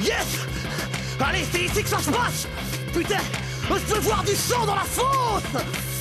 Yes! Allez, c'est ici que ça se passe! Putain, je peux voir du sang dans la fosse!